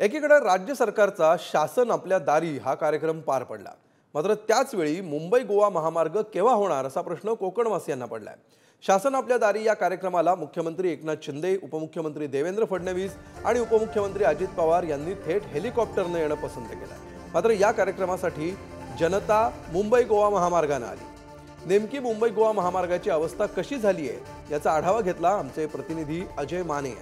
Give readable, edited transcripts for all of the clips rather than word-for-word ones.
एकीकडे राज्य सरकारचा शासन आपल्या दारी हा कार्यक्रम पार पडला, मात्र त्याच वेळी मुंबई गोवा महामार्ग केव्हा होणार असा प्रश्न कोकणवासियांना पडलाय। शासन आपल्या दारी या कार्यक्रमाला मुख्यमंत्री एकनाथ शिंदे, उपमुख्यमंत्री देवेंद्र फडणवीस आणि उपमुख्यमंत्री अजित पवार यांनी थेट हेलिकॉप्टरने येणं पसंत केलं। मात्र या कार्यक्रमासाठी जनता मुंबई गोवा महामार्गाने आली। नेमकी मुंबई गोवा महामार्गाची अवस्था कशी झाली आहे याचा आढावा घेतला आमचे प्रतिनिधी अजय माने।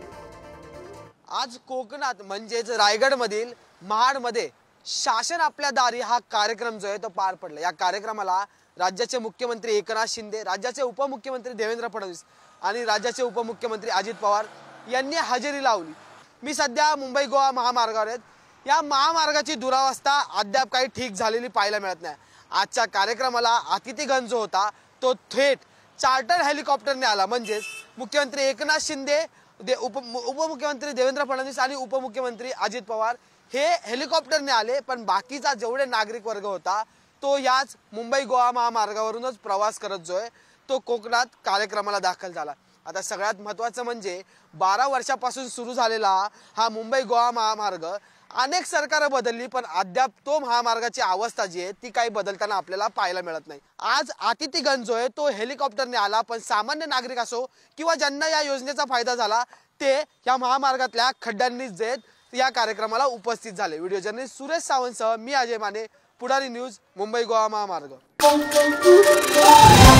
आज कोकणात म्हणजेच रायगडमधील महाडमध्ये शासन आपल्या दारी हा कार्यक्रम जो आहे तो पार पडला। या कार्यक्रमाला राज्याचे मुख्यमंत्री एकनाथ शिंदे, राज्याचे उपमुख्यमंत्री देवेंद्र फडणवीस आणि राज्याचे उपमुख्यमंत्री अजित पवार यांनी हजेरी लावली। मी सध्या मुंबई गोवा महामार्गावर आहे। या महामार्गाची दुरावस्था अद्याप काही ठीक झालेली पाहायला मिळत नाही। आजच्या कार्यक्रमाला अतिथीगण जो होता तो थेट चार्टर हेलिकॉप्टरने आला। म्हणजेच मुख्यमंत्री एकनाथ शिंदे, उपमुख्यमंत्री देवेंद्र फडणवीस आणि उपमुख्यमंत्री अजित पवार हे हेलिकॉप्टरने आले, पण बाकीचा जेवढे नागरिक वर्ग होता तो याच मुंबई गोवा महामार्गावरूनच प्रवास करत जो आहे तो कोकणात कार्यक्रमाला दाखल झाला। आता सगळ्यात महत्त्वाचं म्हणजे 12 वर्षापासून सुरू झालेला हा मुंबई गोवा महामार्ग अनेक सरकार बदलली, पण अद्याप तो महामार्गाची अवस्था जी आहे ती काही बदलताना आपल्याला पाहायला मिळत नाही। आज अतिथीगण जो आहे तो हेलिकॉप्टरने आला, पण सामान्य नागरिक असो किंवा ज्यांना या योजनेचा फायदा झाला ते या महामार्गातल्या खड्ड्यांनी जे या कार्यक्रमाला उपस्थित झाले। व्हिडिओ जर्नलिस्ट सुरेश सावंतसह मी अजय माने, पुढारी न्यूज, मुंबई गोवा महामार्ग।